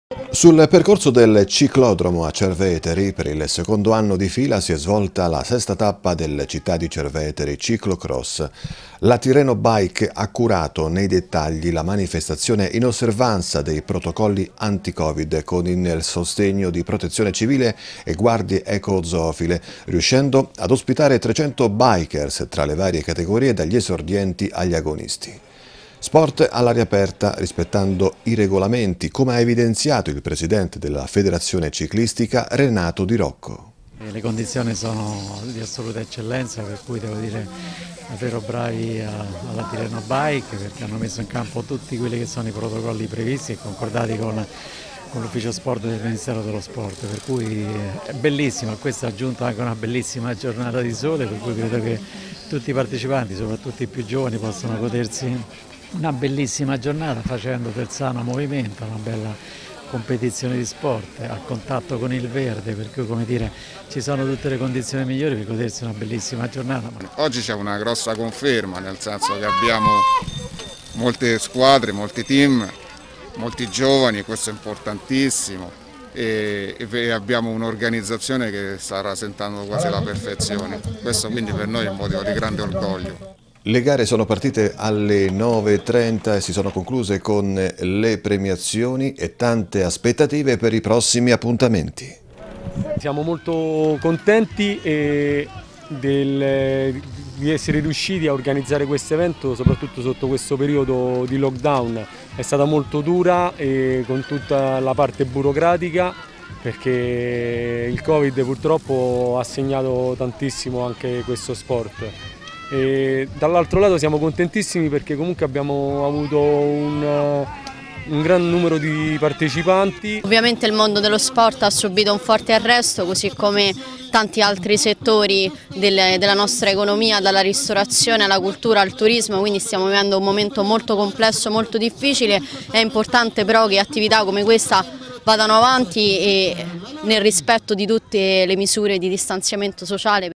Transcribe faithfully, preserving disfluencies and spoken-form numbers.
Sul percorso del ciclodromo a Cerveteri, per il secondo anno di fila si è svolta la sesta tappa del Città di Cerveteri Ciclocross. La Tirreno Bike ha curato nei dettagli la manifestazione in osservanza dei protocolli anti-Covid con il sostegno di Protezione Civile e guardie eco-zoofile, riuscendo ad ospitare trecento bikers tra le varie categorie, dagli esordienti agli agonisti. Sport all'aria aperta, rispettando i regolamenti, come ha evidenziato il presidente della Federazione Ciclistica Renato Di Rocco. Le condizioni sono di assoluta eccellenza, per cui devo dire davvero bravi alla Tirreno Bike, perché hanno messo in campo tutti quelli che sono i protocolli previsti e concordati con, con l'ufficio sport del Ministero dello Sport, per cui è bellissimo. A questo ha aggiunto anche una bellissima giornata di sole, per cui credo che tutti i partecipanti, soprattutto i più giovani, possano godersi una bellissima giornata facendo del sano movimento, una bella competizione di sport a contatto con il verde, per cui, come dire, ci sono tutte le condizioni migliori per godersi una bellissima giornata. Oggi c'è una grossa conferma, nel senso che abbiamo molte squadre, molti team, molti giovani, questo è importantissimo, e, e abbiamo un'organizzazione che sta rasentando quasi la perfezione. Questo quindi per noi è un motivo di grande orgoglio. Le gare sono partite alle nove e trenta e si sono concluse con le premiazioni e tante aspettative per i prossimi appuntamenti. Siamo molto contenti e del, di essere riusciti a organizzare questo evento, soprattutto sotto questo periodo di lockdown. È stata molto dura e con tutta la parte burocratica, perché il Covid purtroppo ha segnato tantissimo anche questo sport. Dall'altro lato siamo contentissimi perché comunque abbiamo avuto un, un gran numero di partecipanti. Ovviamente il mondo dello sport ha subito un forte arresto, così come tanti altri settori del, della nostra economia, dalla ristorazione alla cultura al turismo, quindi stiamo vivendo un momento molto complesso, molto difficile. È importante però che attività come questa vadano avanti e nel rispetto di tutte le misure di distanziamento sociale.